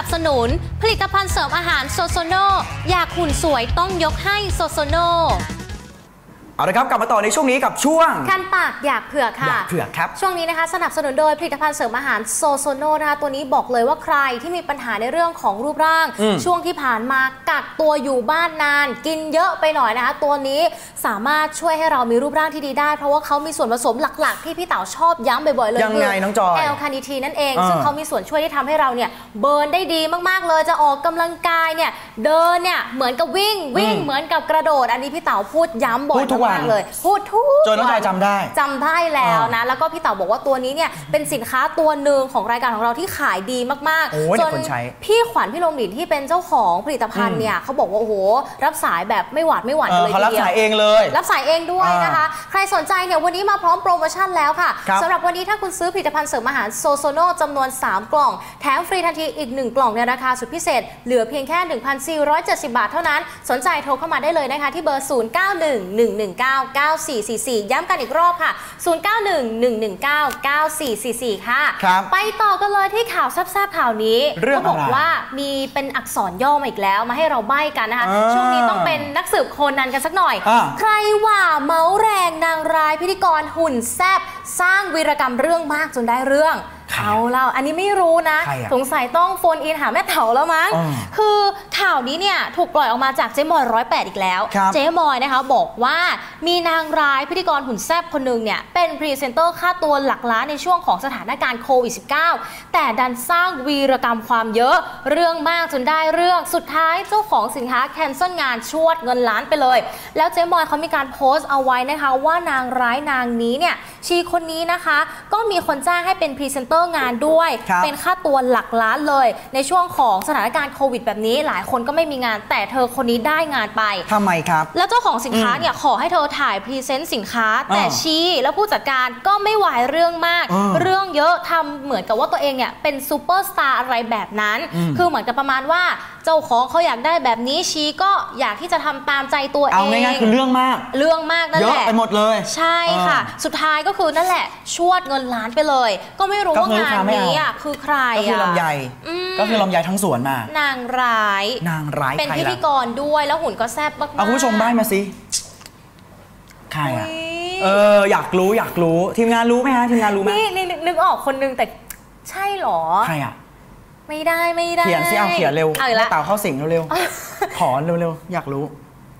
นับสนุนผลิตภัณฑ์เสริมอาหารโซโซโนอยากหุ่นสวยต้องยกให้โซโซโนเอาละครับกลับมาต่อในช่วงนี้กับช่วงคันปากอยากเผือกค่ะอยากเผือกครับช่วงนี้นะคะสนับสนุนโดยผลิตภัณฑ์เสริมอาหารโซโซโนนะคะตัวนี้บอกเลยว่าใครที่มีปัญหาในเรื่องของรูปร่างช่วงที่ผ่านมากักตัวอยู่บ้านนานกินเยอะไปหน่อยนะคะตัวนี้สามารถช่วยให้เรามีรูปร่างที่ดีได้เพราะว่าเขามีส่วนผสมหลักๆที่พี่เต๋าชอบย้ำบ่อยๆเลยยังไงน้องจอยแอลคาเนทีนนั่นเองซึ่งเขามีส่วนช่วยที่ทำให้เราเนี่ยเบิร์นได้ดีมากๆเลยจะออกกำลังกายเนี่ยเดินเนี่ยเหมือนกับวิ่งเหมือนกับกระโดดอันนี้พี่เต๋าพูดย้ำบ่อยมากเลยพูดจนน้องจอยจำได้แล้วนะแล้วก็พี่เต๋าบอกว่าตัวนี้เนี่ยเป็นสินค้าตัวหนึ่งของรายการของเราที่ขายดีมากๆจนพี่ขวัญพี่ลมดินที่เป็นเจ้าของผลิตภัณฑ์เนี่ยเขาบอกว่าโอ้โหรับสายแบบไม่หวาดไม่หวั่นเลยเขารับสายเองเลยรับสายเองด้วยนะคะใครสนใจเนี่ยวันนี้มาพร้อมโปรโมชั่นแล้วค่ะสำหรับวันนี้ถ้าคุณซื้อผลิตภัณฑ์เสริมอาหารโซโซโนจำนวน3กล่องแถมฟรีทันทีอีก1กล่องในราคาสุดพิเศษเหลือเพียงแค่ 1,470 บาทเท่านั้นสนใจโทรเข้ามาได้เลยนะคะที่เบอร์ 0911199444 ย้ำกันอีกรอบค่ะ 0911199444 ค่ะไปต่อกันเลยที่ข่าวแซ่บๆข่าวนี้เขาบอกว่ามีเป็นอักษรย่อมาอีกแล้วมาให้เราใบ้กันนะคะช่วงนี้ต้องเป็นนักสืบโคนันกันสักหน่อยใครว่าเมาแรงนางร้ายพิธีกรหุ่นแซ่บสร้างวีรกรรมเรื่องมากจนได้เรื่องเอาแล้วอันนี้ไม่รู้นะสงสัยต้องโฟนอินหาแม่เต๋าแล้วมั้งคือข่าวนี้เนี่ยถูกปล่อยออกมาจากเจ๊มอย108อีกแล้วเจ๊มอยนะคะบอกว่ามีนางร้ายพิธีกรหุ่นแซ่บคนหนึ่งเนี่ยเป็นพรีเซนเตอร์ค่าตัวหลักล้านในช่วงของสถานการณ์โควิด -19 แต่ดันสร้างวีรกรรมความเยอะเรื่องมากจนได้เรื่องสุดท้ายเจ้าของสินค้าแคนเซิลงานชวดเงินล้านไปเลยแล้วเจ๊มอยเขามีการโพสต์เอาไว้นะคะว่านางร้ายนางนี้เนี่ยชีคนนี้นะคะก็มีคนจ้างให้เป็นพรีเซนเตอร์งานด้วยเป็นค่าตัวหลักล้านเลยในช่วงของสถานการณ์โควิดแบบนี้หลายคนก็ไม่มีงานแต่เธอคนนี้ได้งานไปทำไมครับแล้วเจ้าของสินค้าเนี่ยขอให้เธอถ่ายพรีเซนต์สินค้าแต่ชีแล้วผู้จัดการก็ไม่ไหวเรื่องมากเรื่องเยอะทำเหมือนกับว่าตัวเองเนี่ยเป็นซูเปอร์สตาร์อะไรแบบนั้นคือเหมือนกับประมาณว่าเจ้าของเขาอยากได้แบบนี้ชีก็อยากที่จะทำตามใจตัวเองเอาง่ายๆคือเรื่องมากนั่นแหละเยอะไปหมดเลยใช่ค่ะสุดท้ายก็คือนั่นแหละชวดเงินล้านไปเลยก็ไม่รู้ว่างานนี้อ่ะคือใครก็คือลำไยทั้งสวนมานางร้ายเป็นพิธีกรด้วยแล้วหุ่นก็แซ่บมากๆเอาคุณผู้ชมได้มาสิใครอ่ะอยากรู้ทีมงานรู้ไหมฮะทีมงานรู้ไหมนี่นึกออกคนนึงแต่ใช่หรอใครอ่ะไม่ได้เขียนสิเขียนเร็วแม่เต่าเข้าสิงเร็วขอเร็วอยากรู้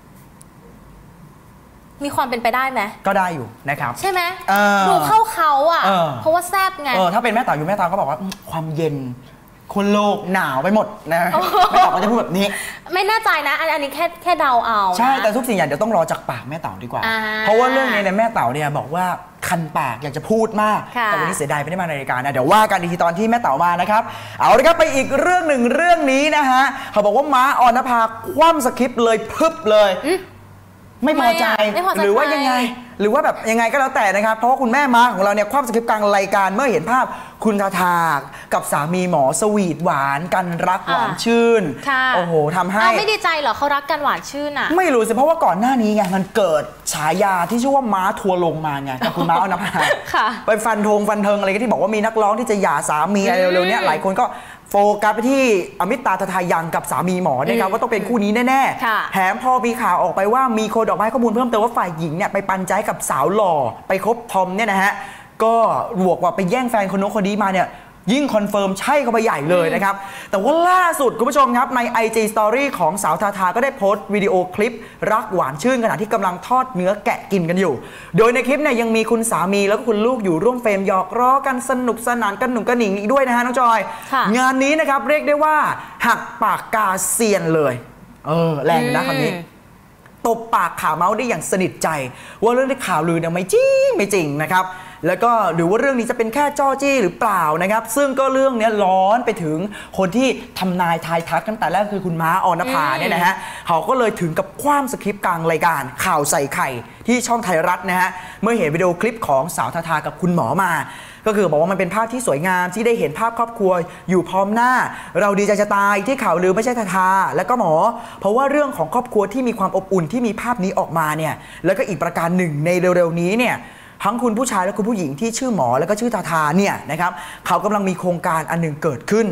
มีความเป็นไปได้ไหมก็ได้อยู่นะครับใช่ไหมดูเข้าเขาอ่ะเพราะว่าแซ่บไงถ้าเป็นแม่เต่าอยู่แม่เต่าก็บอกว่าความเย็นคนโลกหนาวไปหมดนะแม่เต่าก็จะพูดแบบนี้ไม่แน่ใจนะอันนี้แค่เดาเอาใช่แต่ทุกสิ่งอย่างเดี๋ยวต้องรอจากปากแม่เต่าดีกว่าเพราะว่าเรื่องนี้เนี่ยแม่เต่าเนี่ยบอกว่าคันปากอยากจะพูดมากแต่วันนี้เสียดายไม่ได้มาในรายการนะเดี๋ยวว่ากันอีกทีตอนที่แม่เต่ามานะครับเอาเลยครับไปอีกเรื่องหนึ่งเรื่องนี้นะฮะเขาบอกว่าม้าออนภาคว่ำสคริปต์เลยพึบเลยไม่พอใจหรือว่ายังไงหรือว่าแบบยังไงก็แล้วแต่นะครับเพราะว่าคุณแม่ม้าของเราเนี่ยคว่ำสคริปต์กลางรายการเมื่อเห็นภาพคุณทาทากับสามีหมอสวีทหวานกันรักหวานชื่นโอ้โหทำให้ไม่ดีใจเหรอเขารักกันหวานชื่นอ่ะไม่รู้สิเพราะว่าก่อนหน้านี้ไงมันเกิดฉายาที่ชื่อว่าม้าทัวลงมาไงกับคุณม้าออนภาไปฟันเทิงอะไรที่บอกว่ามีนักร้องที่จะหย่าสามีอะไรเร็วๆนี้หลายคนก็โฟกัสไปที่อมิตาททายังกับสามีหมอนะครับว่าต้องเป็นคู่นี้แน่ๆแถมพอมีข่าวออกไปว่ามีคนออกมาให้ข้อมูลเพิ่มเติมว่าฝ่ายหญิงเนี่ยไปปันใจกับสาวหล่อไปคบทอมเนี่ยนะฮะก็บวกว่าไปแย่งแฟนคนโน้นคนนี้มาเนี่ยยิ่งคอนเฟิร์มใช่เข้าไปใหญ่เลยนะครับแต่ว่าล่าสุดคุณผู้ชมครับใน IG Story ของสาวทาทาก็ได้โพสต์วิดีโอคลิปรักหวานชื่นขณะที่กำลังทอดเนื้อแกะกินกันอยู่โดยในคลิปเนี่ยยังมีคุณสามีแล้วก็คุณลูกอยู่ร่วมเฟรมหยอกล้อกันสนุกสนานกันหนุ่มกระหนิงอีกด้วยนะฮะน้องจอยงานนี้นะครับเรียกได้ว่าหักปากกาเซียนเลยแรงนะคำนี้ตบปากข่าวเมาส์ได้อย่างสนิทใจว่าเรื่องที่ข่าวลือเนี่ยไม่จริงนะครับแล้วก็หรือว่าเรื่องนี้จะเป็นแค่จ้อจี้หรือเปล่านะครับซึ่งก็เรื่องนี้ร้อนไปถึงคนที่ทำนายทายทักตั้งแต่แรกคือคุณม้าออนภาเนี่ยนะฮะเขาก็เลยถึงกับคว่ำสคริปต์กลางรายการข่าวใส่ไข่ที่ช่องไทยรัฐนะฮะเมื่อเห็นวิดีโอคลิปของสาวทาทากับคุณหมอมาก็คือบอกว่ามันเป็นภาพที่สวยงามที่ได้เห็นภาพครอบครัวอยู่พร้อมหน้าเราดีใจจะตายที่ข่าวลือไม่ใช่ทาทาและก็หมอเพราะว่าเรื่องของครอบครัวที่มีความอบอุ่นที่มีภาพนี้ออกมาเนี่ยแล้วก็อีกประการหนึ่งในเร็วๆนี้เนี่ยทั้งคุณผู้ชายและคุณผู้หญิงที่ชื่อหมอแล้วก็ชื่อทาทาเนี่ยนะครับเขากำลังมีโครงการอันหนึ่งเกิดขึ้น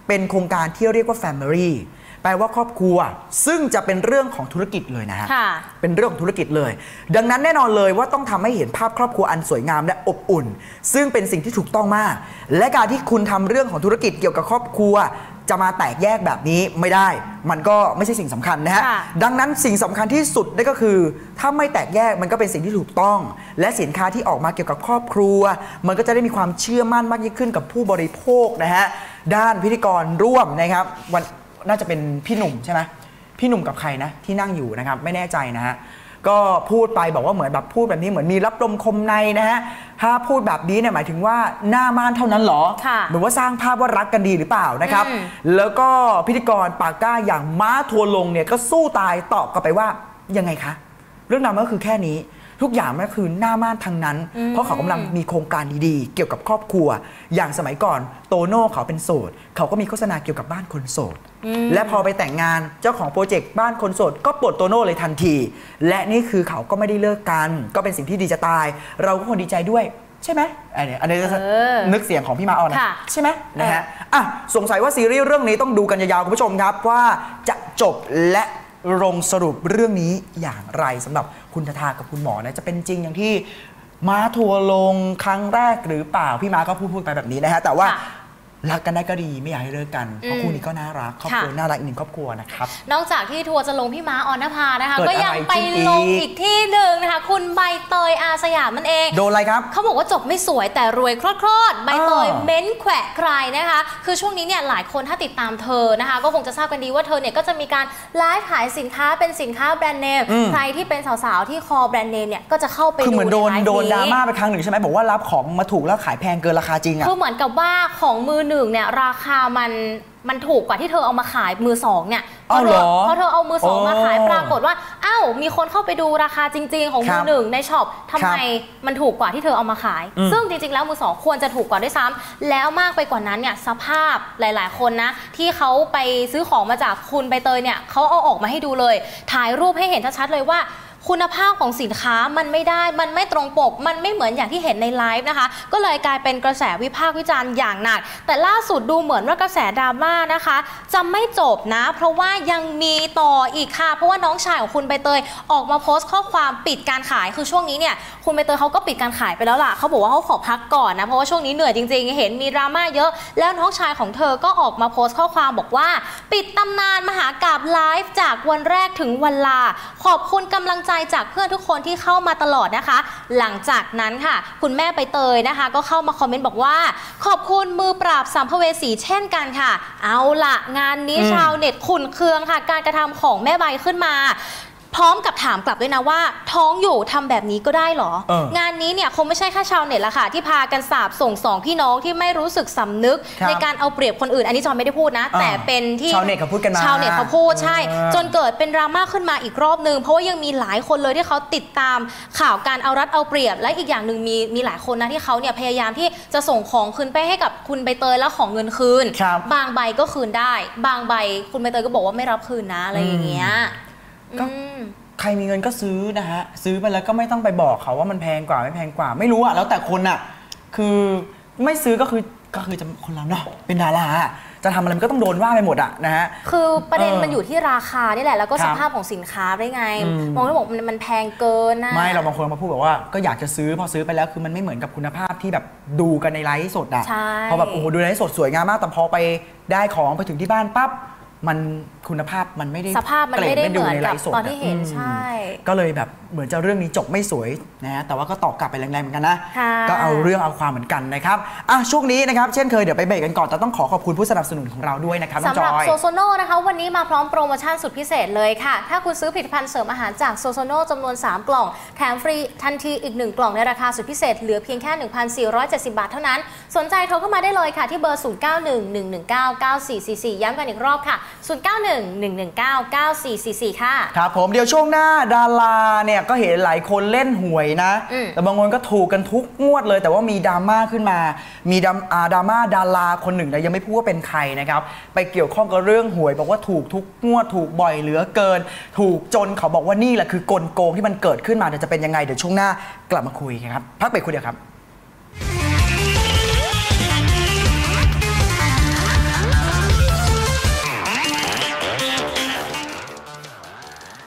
เป็นโครงการที่เรียกว่า Family แปลว่าครอบครัวซึ่งจะเป็นเรื่องของธุรกิจเลยนะฮะเป็นเรื่องของธุรกิจเลยดังนั้นแน่นอนเลยว่าต้องทำให้เห็นภาพครอบครัวอันสวยงามและอบอุ่นซึ่งเป็นสิ่งที่ถูกต้องมากและการที่คุณทำเรื่องของธุรกิจเกี่ยวกับครอบครัวจะมาแตกแยกแบบนี้ไม่ได้มันก็ไม่ใช่สิ่งสำคัญนะฮะดังนั้นสิ่งสำคัญที่สุดนั่นก็คือถ้าไม่แตกแยกมันก็เป็นสิ่งที่ถูกต้องและสินค้าที่ออกมาเกี่ยวกับครอบครัวมันก็จะได้มีความเชื่อมั่นมากยิ่งขึ้นกับผู้บริโภคนะฮะด้านพิธีกรร่วมนะครับวันน่าจะเป็นพี่หนุ่มใช่ไหมพี่หนุ่มกับใครนะที่นั่งอยู่นะครับไม่แน่ใจนะฮะก็พูดไปบอกว่าเหมือนแบบพูดแบบนี้เหมือนมีรับลมคมในนะฮะถ้าพูดแบบนี้เนี่ยหมายถึงว่าหน้าม่านเท่านั้นหรอหรือว่าสร้างภาพว่ารักกันดีหรือเปล่านะครับแล้วก็พิธีกรปากกล้าอย่างม้าทัวลงเนี่ยก็สู้ตายตอบกลับไปว่ายังไงคะเรื่องราวมันก็คือแค่นี้ทุกอย่างมันก็คือหน้าม่านทางนั้นเพราะเขากำลังมีโครงการดีๆเกี่ยวกับครอบครัวอย่างสมัยก่อนโตโน่เขาเป็นโสดเขาก็มีโฆษณาเกี่ยวกับบ้านคนโสดและพอไปแต่งงานเจ้าของโปรเจกต์บ้านคนโสดก็ปลดโตโน่เลยทันทีและนี่คือเขาก็ไม่ได้เลิกกันก็เป็นสิ่งที่ดีจะตายเราก็ควรดีใจด้วยใช่ไหมอันนี้นึกเสียงของพี่มาออนนะใช่ไหมนะฮะสงสัยว่าซีรีส์เรื่องนี้ต้องดูกันยาวๆคุณผู้ชมครับว่าจะจบและลงสรุปเรื่องนี้อย่างไรสำหรับคุณทากับคุณหมอนะจะเป็นจริงอย่างที่ม้าทัวลงครั้งแรกหรือเปล่าพี่ม้าก็พูดไปแบบนี้นะฮะแต่ว่ารักกันได้ก็ดีไม่อยากให้เลิกกันเพราะคู่นี้ก็น่ารักครอบครัวน่ารักอีกหนึ่งครอบครัวนะครับนอกจากที่ทัวร์จะลงพี่ม้าออนภานะคะก็ยังไปลงอีกที่หนึ่งนะคะคุณใบเตยอาสยามมันเองโดนอะไรครับเขาบอกว่าจบไม่สวยแต่รวยโคตรใบเตยเม้นแขวะใครนะคะคือช่วงนี้เนี่ยหลายคนถ้าติดตามเธอนะคะก็คงจะทราบกันดีว่าเธอเนี่ยก็จะมีการไลฟ์ขายสินค้าเป็นสินค้าแบรนด์เนมใครที่เป็นสาวๆที่คอแบรนด์เนมเนี่ยก็จะเข้าไปดูคือเหมือนโดนดราม่าไปครั้งหนึ่งใช่ไหมบอกว่ารับของมาถูกแล้วขายแพงเกินราคาจริงอ่ะคือเหมือนกับว่าของมือหนึ่งเนี่ยราคามันถูกกว่าที่เธอเอามาขายมือสองเนี่ยพอเธอเอามือสองมาขายปรากฏว่ามีคนเข้าไปดูราคาจริงๆของมือหนึ่งในช็อปทำไมมันถูกกว่าที่เธอเอามาขายซึ่งจริงๆแล้วมือสองควรจะถูกกว่าด้วยซ้ำแล้วมากไปกว่านั้นเนี่ยสภาพหลายๆคนนะที่เขาไปซื้อของมาจากคุณใบเตยเนี่ยเขาเอาออกมาให้ดูเลยถ่ายรูปให้เห็นชัดๆเลยว่าคุณภาพของสินค้ามันไม่ตรงปกมันไม่เหมือนอย่างที่เห็นในไลฟ์นะคะก็เลยกลายเป็นกระแสวิพากษ์วิจารณ์อย่างหนักแต่ล่าสุดดูเหมือนว่ากระแสดราม่านะคะจะไม่จบนะเพราะว่ายังมีต่ออีกค่ะเพราะว่าน้องชายของคุณใบเตยออกมาโพสต์ข้อความปิดการขายคือช่วงนี้เนี่ยคุณใบเตยเขาก็ปิดการขายไปแล้วล่ะเขาบอกว่าเขาขอพักก่อนนะเพราะว่าช่วงนี้เหนื่อยจริงๆเห็นมีดราม่าเยอะแล้วน้องชายของเธอก็ออกมาโพสต์ข้อความบอกว่าปิดตำนานมหากาพย์ไลฟ์จากวันแรกถึงวันลาขอบคุณกำลังใจจากเพื่อนทุกคนที่เข้ามาตลอดนะคะหลังจากนั้นค่ะคุณแม่ใบเตยนะคะก็เข้ามาคอมเมนต์บอกว่าขอบคุณมือปราบสัมภเวสีเช่นกันค่ะเอาล่ะงานนี้ชาวเน็ตขุ่นเคืองค่ะการกระทำของแม่ใบขึ้นมาพร้อมกับถามกลับด้วยนะว่าท้องอยู่ทำแบบนี้ก็ได้หรองานนี้เนี่ยคงไม่ใช่แค่ชาวเน็ตละค่ะที่พากันสาบส่งสองพี่น้องที่ไม่รู้สึกสำนึกในการเอาเปรียบคนอื่นอันนี้จอนไม่ได้พูดนะแต่เป็นที่ชาวเน็ตเขาพูดกันมาชาวเน็ตเขาพูดใช่จนเกิดเป็นดราม่าขึ้นมาอีกรอบนึงเพราะว่ายังมีหลายคนเลยที่เขาติดตามข่าวการเอารัดเอาเปรียบและอีกอย่างหนึ่งมีหลายคนนะที่เขาเนี่ยพยายามที่จะส่งของคืนไปให้กับคุณใบเตยแล้วของเงินคืนบางใบก็คืนได้บางใบคุณใบเตยก็บอกว่าไม่รับคืนนะอะไรอย่างเงี้ยใครมีเงินก็ซื้อนะฮะซื้อไปแล้วก็ไม่ต้องไปบอกเขาว่ามันแพงกว่าไม่แพงกว่าไม่รู้อะแล้วแต่คนอะคือไม่ซื้อก็คือจะคนเราเนาะเป็นดาราจะทำอะไรมันก็ต้องโดนว่าไปหมดอะนะฮะคือประเด็นมันอยู่ที่ราคานี่แหละแล้วก็สภาพของสินค้าได้ไงบางคนบอกมันแพงเกินนะไม่เราบางคนมาพูดแบบว่าก็อยากจะซื้อพอซื้อไปแล้วคือมันไม่เหมือนกับคุณภาพที่แบบดูกันในไลฟ์สดอะพอแบบโอ้โหดูไลฟ์สดสวยงามมากแต่พอไปได้ของไปถึงที่บ้านปั๊บมันคุณภาพมันไม่ได้สภาพมันไม่ได้เหมือนกับตอนที่เห็นใช่ก็เลยแบบเหมือนจะเรื่องนี้จบไม่สวยนะแต่ว่าก็ตอบกลับไปแรงๆเหมือนกันนะก็เอาเรื่องเอาความเหมือนกันนะครับช่วงนี้นะครับเช่นเคยเดี๋ยวไปเบรกกันก่อนแต่ต้องขอบคุณผู้สนับสนุนของเราด้วยนะครับสำหรับโซโซโน่นะคะวันนี้มาพร้อมโปรโมชั่นสุดพิเศษเลยค่ะถ้าคุณซื้อผลิตภัณฑ์เสริมอาหารจากโซโซโน่จำนวน3กล่องแถมฟรีทันทีอีก1กล่องในราคาสุดพิเศษเหลือเพียงแค่ 1,470 บาทเท่านั้นสนใจโทรเข้ามาได้เลยค่ะที่เบอร์ 0911199444 ย้ำกันอีกรอบค่ะ0911199444 ค่ะครับผมเดี๋ยวช่วงหน้าดาราเนี่ยก็เห็นหลายคนเล่นหวยนะแต่บางคนก็ถูกกันทุกงวดเลยแต่ว่ามีดราม่าขึ้นมามีดราม่าดาราคนหนึ่งนะยังไม่พูดว่าเป็นใครนะครับไปเกี่ยวข้องกับเรื่องหวยบอกว่าถูกทุกงวดถูกบ่อยเหลือเกินถูกจนเขาบอกว่านี่แหละคือกลโกงที่มันเกิดขึ้นมาจะเป็นยังไงเดี๋ยวช่วงหน้ากลับมาคุยกันครับพักไปคุยเดี๋ยวครับ